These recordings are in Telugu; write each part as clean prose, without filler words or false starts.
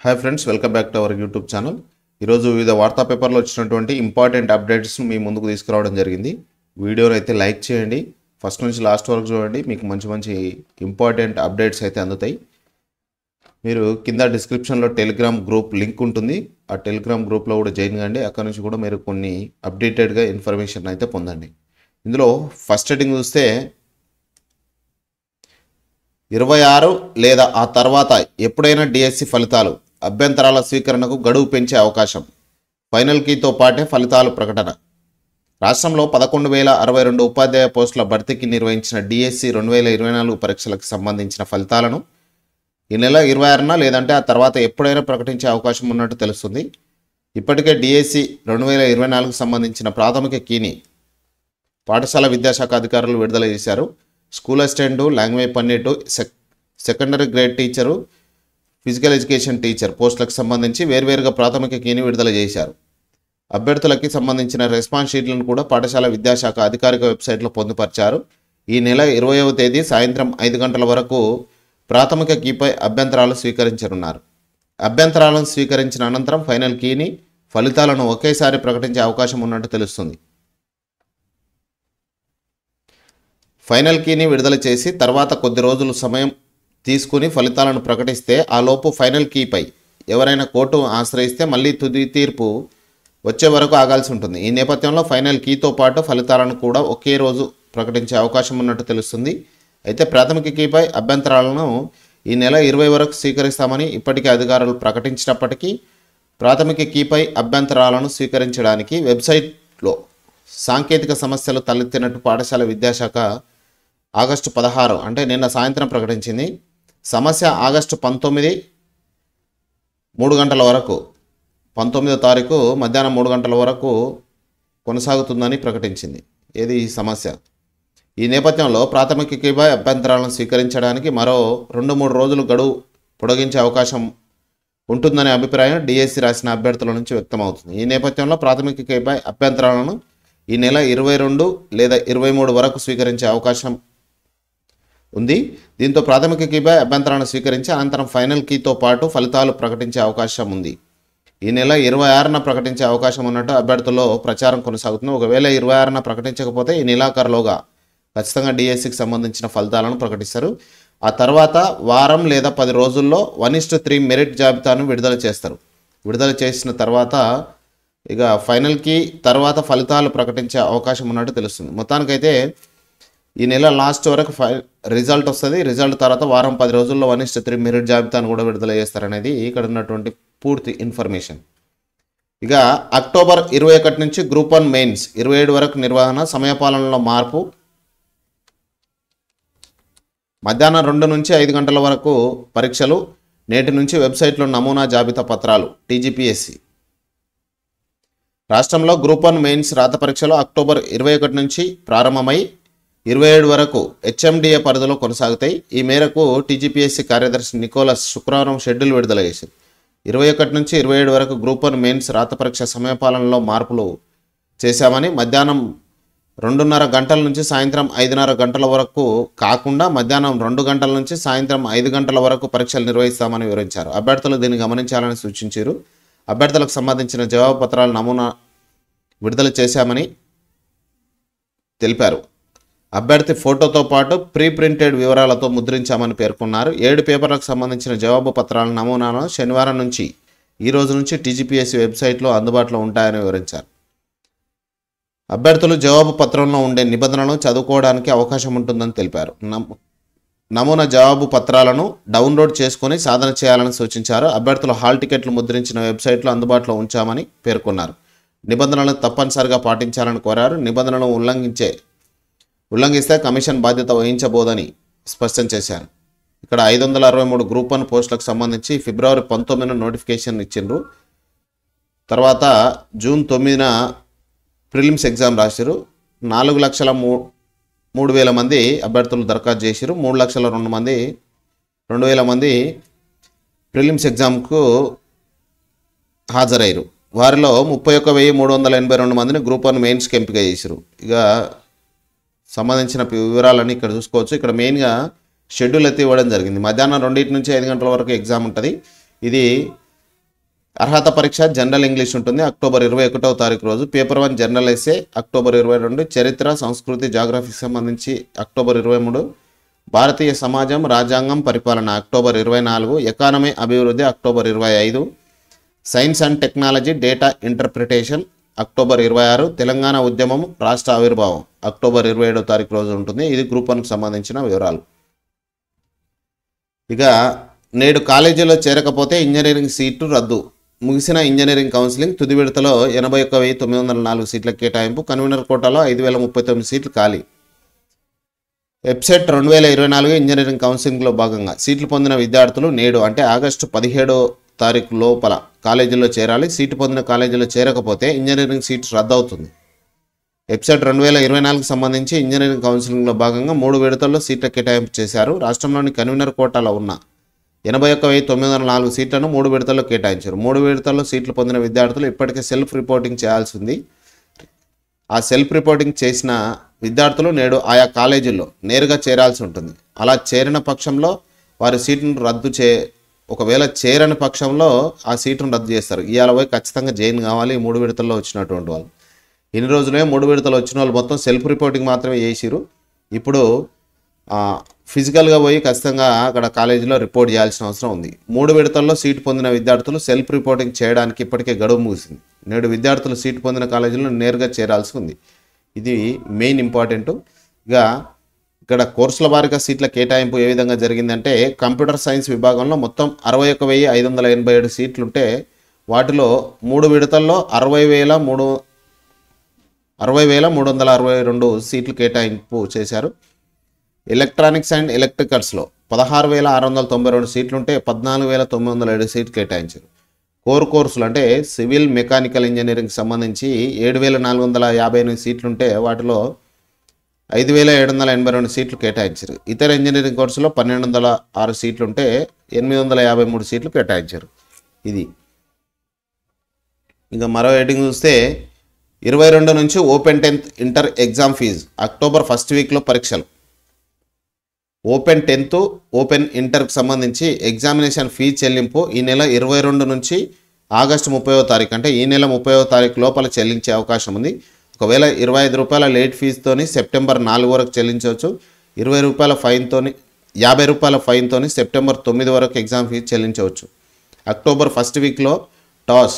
Hi friends, welcome back to our YouTube channel. ఈరోజు వివిధ వార్తా పేపర్లో వచ్చినటువంటి ఇంపార్టెంట్ అప్డేట్స్ను మీ ముందుకు తీసుకురావడం జరిగింది. వీడియోని అయితే లైక్ చేయండి, ఫస్ట్ నుంచి లాస్ట్ వరకు చూడండి. మీకు మంచి మంచి ఇంపార్టెంట్ అప్డేట్స్ అయితే అందుతాయి. మీరు కింద డిస్క్రిప్షన్లో టెలిగ్రామ్ గ్రూప్ లింక్ ఉంటుంది. ఆ టెలిగ్రామ్ గ్రూప్లో కూడా జాయిన్ కండి. అక్కడ నుంచి కూడా మీరు కొన్ని అప్డేటెడ్గా ఇన్ఫర్మేషన్ అయితే పొందండి. ఇందులో ఫస్ట్ హెడ్డింగ్ చూస్తే 26 లేదా ఆ తర్వాత ఎప్పుడైనా డిఎస్సి ఫలితాలు, అభ్యంతరాల స్వీకరణకు గడువు పెంచే అవకాశం, ఫైనల్ కీతో పాటే ఫలితాలు ప్రకటన. రాష్ట్రంలో 11,062 ఉపాధ్యాయ పోస్టుల భర్తీకి నిర్వహించిన డిఎస్సి 2024 పరీక్షలకు సంబంధించిన ఫలితాలను ఈ నెల 26న లేదంటే ఆ తర్వాత ఎప్పుడైనా ప్రకటించే అవకాశం ఉన్నట్టు తెలుస్తుంది. ఇప్పటికే డిఎస్సి 2024కు సంబంధించిన ప్రాథమిక కీని పాఠశాల విద్యాశాఖ అధికారులు విడుదల చేశారు. School assistant, language pandit, secondary grade teacher, physical education teacher పోస్టులకు సంబంధించి వేర్వేరుగా ప్రాథమిక కీని విడుదల చేశారు. అభ్యర్థులకి సంబంధించిన రెస్పాన్స్ షీట్లను కూడా పాఠశాల విద్యాశాఖ అధికారిక వెబ్సైట్లో పొందుపరిచారు. ఈ నెల 20వ తేదీ సాయంత్రం 5 గంటల వరకు ప్రాథమిక కీపై అభ్యంతరాలు స్వీకరించనున్నారు. అభ్యంతరాలను స్వీకరించిన అనంతరం ఫైనల్ కీని, ఫలితాలను ఒకేసారి ప్రకటించే అవకాశం ఉన్నట్టు తెలుస్తుంది. ఫైనల్ కీని విడుదల చేసి తర్వాత కొద్ది రోజులు సమయం తీసుకుని ఫలితాలను ప్రకటిస్తే ఆలోపు ఫైనల్ కీపై ఎవరైనా కోర్టు ఆశ్రయిస్తే మళ్ళీ తుది తీర్పు వచ్చే వరకు ఆగాల్సి ఉంటుంది. ఈ నేపథ్యంలో ఫైనల్ కీతో పాటు ఫలితాలను కూడా ఒకే రోజు ప్రకటించే అవకాశం ఉన్నట్టు తెలుస్తుంది. అయితే ప్రాథమిక కీపై అభ్యంతరాలను ఈ నెల 20 వరకు స్వీకరిస్తామని ఇప్పటికే అధికారులు ప్రకటించినప్పటికీ ప్రాథమిక కీపై అభ్యంతరాలను స్వీకరించడానికి వెబ్సైట్లో సాంకేతిక సమస్యలు తలెత్తినట్టు పాఠశాల విద్యాశాఖ ఆగస్టు 16 అంటే నిన్న సాయంత్రం ప్రకటించింది. సమస్య ఆగస్టు 19 3 గంటల వరకు, 19వ తారీఖు మధ్యాహ్నం 3 గంటల వరకు కొనసాగుతుందని ప్రకటించింది. ఏది ఈ సమస్య? ఈ నేపథ్యంలో ప్రాథమిక కీపై అభ్యంతరాలను స్వీకరించడానికి మరో 2-3 రోజులు గడువు పొడిగించే అవకాశం ఉంటుందనే అభిప్రాయం డిఎస్సి రాసిన అభ్యర్థుల నుంచి వ్యక్తమవుతుంది. ఈ నేపథ్యంలో ప్రాథమిక కీపై అభ్యంతరాలను ఈ నెల 22 లేదా 23 వరకు స్వీకరించే అవకాశం ఉంది. దీంతో ప్రాథమిక కీపై అభ్యంతరాలను స్వీకరించి అనంతరం ఫైనల్ కీతో పాటు ఫలితాలు ప్రకటించే అవకాశం ఉంది. ఈ నెల 26న ప్రకటించే అవకాశం ఉన్నట్టు అభ్యర్థుల్లో ప్రచారం కొనసాగుతుంది. ఒకవేళ 26న ప్రకటించకపోతే ఈ నెలాఖరులోగా ఖచ్చితంగా డిఎస్సికి సంబంధించిన ఫలితాలను ప్రకటిస్తారు. ఆ తర్వాత వారం లేదా 10 రోజుల్లో 1:3 మెరిట్ జాబితాను విడుదల చేస్తారు. విడుదల చేసిన తర్వాత ఇక ఫైనల్ కీ తర్వాత ఫలితాలు ప్రకటించే అవకాశం ఉన్నట్టు తెలుస్తుంది. మొత్తానికైతే ఈ నెల లాస్ట్ వరకు రిజల్ట్ వస్తుంది. రిజల్ట్ తర్వాత వారం 10 రోజుల్లో 1:3 మెరిట్ జాబితాను కూడా విడుదల చేస్తారనేది ఇక్కడ ఉన్నటువంటి పూర్తి ఇన్ఫర్మేషన్. ఇక అక్టోబర్ 21 నుంచి గ్రూప్ 1 మెయిన్స్ 27 వరకు నిర్వహణ, సమయపాలనలో మార్పు, మధ్యాహ్నం 2 నుంచి 5 గంటల వరకు పరీక్షలు, నేటి నుంచి వెబ్సైట్లో నమూనా జాబితా పత్రాలు. టీజీపీఎస్సీ రాష్ట్రంలో గ్రూప్ 1 మెయిన్స్ రాత పరీక్షలు అక్టోబర్ 21 నుంచి ప్రారంభమై 27 వరకు హెచ్ఎండిఏ పరిధిలో కొనసాగుతాయి. ఈ మేరకు టీజీపీఎస్సీ కార్యదర్శి నికోలస్ శుక్రవారం షెడ్యూల్ విడుదల చేశారు. 21 నుంచి 27 వరకు గ్రూప్ 1 మెయిన్స్ రాత పరీక్ష సమయపాలనలో మార్పులు చేశామని, మధ్యాహ్నం 2:30 గంటల నుంచి సాయంత్రం 5:30 గంటల వరకు కాకుండా మధ్యాహ్నం 2 గంటల నుంచి సాయంత్రం 5 గంటల వరకు పరీక్షలు నిర్వహిస్తామని వివరించారు. అభ్యర్థులు దీన్ని గమనించాలని సూచించారు. అభ్యర్థులకు సంబంధించిన జవాబు పత్రాల నమూనా విడుదల చేశామని తెలిపారు. అభ్యర్థి ఫోటోతో పాటు ప్రీ ప్రింటెడ్ వివరాలతో ముద్రించామని పేర్కొన్నారు. 7 పేపర్లకు సంబంధించిన జవాబు పత్రాల నమూనాలను శనివారం నుంచి ఈ రోజు నుంచి టీజీపీఎస్సీ వెబ్సైట్లో అందుబాటులో ఉంటాయని వివరించారు. అభ్యర్థులు జవాబు పత్రంలో ఉండే నిబంధనలను చదువుకోవడానికి అవకాశం ఉంటుందని తెలిపారు. నమూనా జవాబు పత్రాలను డౌన్లోడ్ చేసుకొని సాధన చేయాలని సూచించారు. అభ్యర్థులు హాల్ టికెట్లు ముద్రించిన వెబ్సైట్లో అందుబాటులో ఉంచామని పేర్కొన్నారు. నిబంధనలను తప్పనిసరిగా పాటించాలని కోరారు. నిబంధనలను ఉల్లంఘిస్తే కమిషన్ బాధ్యత వహించబోదని స్పష్టం చేశారు. ఇక్కడ 563 గ్రూప్ 1 పోస్టులకు సంబంధించి ఫిబ్రవరి 19న నోటిఫికేషన్ ఇచ్చిండ్రు. తర్వాత జూన్ 9న ప్రిలిమ్స్ ఎగ్జామ్ రాశారు. 4,03,000 మంది అభ్యర్థులు దరఖాస్తు చేశారు. 3,02,000 మంది ప్రిలిమ్స్ ఎగ్జామ్కు హాజరయ్యారు. వారిలో 31,382 మందిని గ్రూప్ 1 మెయిన్స్కి ఎంపిక చేశారు. ఇక సంబంధించిన వివరాలన్నీ ఇక్కడ చూసుకోవచ్చు. ఇక్కడ మెయిన్గా షెడ్యూల్ అయితే ఇవ్వడం జరిగింది. మధ్యాహ్నం 2 నుంచి 5 గంటల వరకు ఎగ్జామ్ ఉంటుంది. ఇది అర్హత పరీక్ష జనరల్ ఇంగ్లీష్ ఉంటుంది అక్టోబర్ 21వ తారీఖు రోజు. పేపర్ 1 జనరల్ ఎస్ఏ అక్టోబర్ 22, చరిత్ర సంస్కృతి జాగ్రఫీకి సంబంధించి అక్టోబర్ 23, భారతీయ సమాజం రాజ్యాంగం పరిపాలన అక్టోబర్ 24, ఎకానమీ అభివృద్ధి October 25, science and technology data interpretation October 26, Telangana ఉద్యమం రాష్ట్ర ఆవిర్భావం అక్టోబర్ 27వ తారీఖు రోజు ఉంటుంది. ఇది గ్రూప్ 1కు సంబంధించిన వివరాలు. ఇక నేడు కాలేజీలో చేరకపోతే ఇంజనీరింగ్ సీట్లు రద్దు. ముగిసిన ఇంజనీరింగ్ కౌన్సిలింగ్ తుది విడతలో 81,904 సీట్ల కేటాయింపు. కన్వీనర్ కోటాలో 5,039 సీట్లు ఖాళీ. వెబ్సైట్ 2024 ఇంజనీరింగ్ కౌన్సిలింగ్లో భాగంగా సీట్లు పొందిన విద్యార్థులు నేడు అంటే ఆగస్టు 17వ తారీఖు లోపల కాలేజీలో చేరాలి. సీటు పొందిన కాలేజీలో చేరకపోతే ఇంజనీరింగ్ సీట్ రద్దవుతుంది. వెబ్సైట్ 2024కి సంబంధించి ఇంజనీరింగ్ కౌన్సిలింగ్లో భాగంగా 3 విడతల్లో సీట్ల కేటాయింపు చేశారు. రాష్ట్రంలోని కన్వీనర్ కోటాలో ఉన్న 81,904 సీట్లను 3 విడతల్లో కేటాయించారు. 3 విడతల్లో సీట్లు పొందిన విద్యార్థులు ఇప్పటికే సెల్ఫ్ రిపోర్టింగ్ చేయాల్సి ఉంది. ఆ సెల్ఫ్ రిపోర్టింగ్ చేసిన విద్యార్థులు నేడు ఆయా కాలేజీల్లో నేరుగా చేరాల్సి ఉంటుంది. అలా చేరిన పక్షంలో వారి సీటును ఒకవేళ చేరని పక్షంలో ఆ సీటును రద్దు చేస్తారు. ఇవాళ పోయి ఖచ్చితంగా జాయిన్ కావాలి 3 విడతల్లో వచ్చినటువంటి వాళ్ళు. ఇన్ని రోజులే 3 విడతలు వచ్చిన వాళ్ళు మొత్తం సెల్ఫ్ రిపోర్టింగ్ మాత్రమే చేసిరు. ఇప్పుడు ఫిజికల్గా పోయి ఖచ్చితంగా అక్కడ కాలేజీలో రిపోర్ట్ చేయాల్సిన అవసరం ఉంది. 3 విడతల్లో సీటు పొందిన విద్యార్థులు సెల్ఫ్ రిపోర్టింగ్ చేయడానికి ఇప్పటికే గడువు ముగిసింది. నేడు విద్యార్థులు సీటు పొందిన కాలేజీలో నేరుగా చేరాల్సి ఉంది. ఇది మెయిన్ ఇంపార్టెంట్. ఇక ఇక్కడ కోర్సుల వారీగా సీట్ల కేటాయింపు ఏ విధంగా జరిగిందంటే కంప్యూటర్ సైన్స్ విభాగంలో మొత్తం 61,587 సీట్లుంటే వాటిలో 3 విడతల్లో 60,362 సీట్లు కేటాయింపు చేశారు. ఎలక్ట్రానిక్స్ అండ్ ఎలక్ట్రికల్స్లో 16,692 సీట్లుంటే 14,907 సీట్లు కేటాయించారు. కోర్ కోర్సులు అంటే సివిల్ మెకానికల్ ఇంజనీరింగ్ సంబంధించి 7,458 సీట్లుంటే వాటిలో 5,782 సీట్లు కేటాయించారు. ఇతర ఇంజనీరింగ్ కోర్సులో 1,206 సీట్లుంటే 853 సీట్లు కేటాయించారు. ఇది ఇంకా మరో హెడ్డింగ్ చూస్తే 22 నుంచి open 10th inter exam fee October 1st వీక్లో పరీక్షలు. ఓపెన్ 10th ఓపెన్ ఇంటర్కి సంబంధించి ఎగ్జామినేషన్ ఫీజు చెల్లింపు ఈ నెల 22 నుంచి ఆగస్టు 30వ తారీఖు అంటే ఈ నెల 30వ తారీఖు లోపల చెల్లించే అవకాశం ఉంది. ఒకవేళ 25 రూపాయల లేట్ ఫీజుతోని సెప్టెంబర్ 4 వరకు చెల్లించవచ్చు. 20 రూపాయల ఫైన్తోని 50 రూపాయల ఫైన్తోని సెప్టెంబర్ 9 వరకు ఎగ్జామ్ ఫీజు చెల్లించవచ్చు. అక్టోబర్ 1st వీక్లో TOSS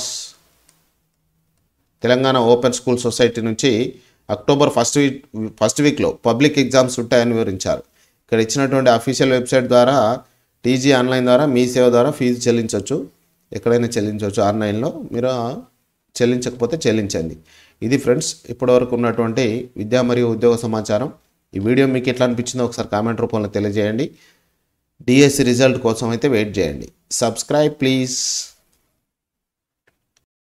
Telangana open school society నుంచి అక్టోబర్ 1st వీక్లో పబ్లిక్ ఎగ్జామ్స్ ఉంటాయని వివరించారు. ఇక్కడ ఇచ్చినటువంటి అఫీషియల్ వెబ్సైట్ ద్వారా టీజీ ఆన్లైన్ ద్వారా మీ సేవ ద్వారా ఫీజు చెల్లించవచ్చు. ఎక్కడైనా చెల్లించవచ్చు. ఆన్లైన్లో మీరు చెల్లించకపోతే చెల్లించండి. ఇది ఫ్రెండ్స్ ఇప్పటివరకు ఉన్నటువంటి విద్యా మరియు ఉద్యోగ సమాచారం. ఈ వీడియో మీకు ఎట్లా అనిపించిందో ఒకసారి కామెంట్ రూపంలో తెలియజేయండి. డిఎస్సి రిజల్ట్ కోసం అయితే వెయిట్ చేయండి. Subscribe please.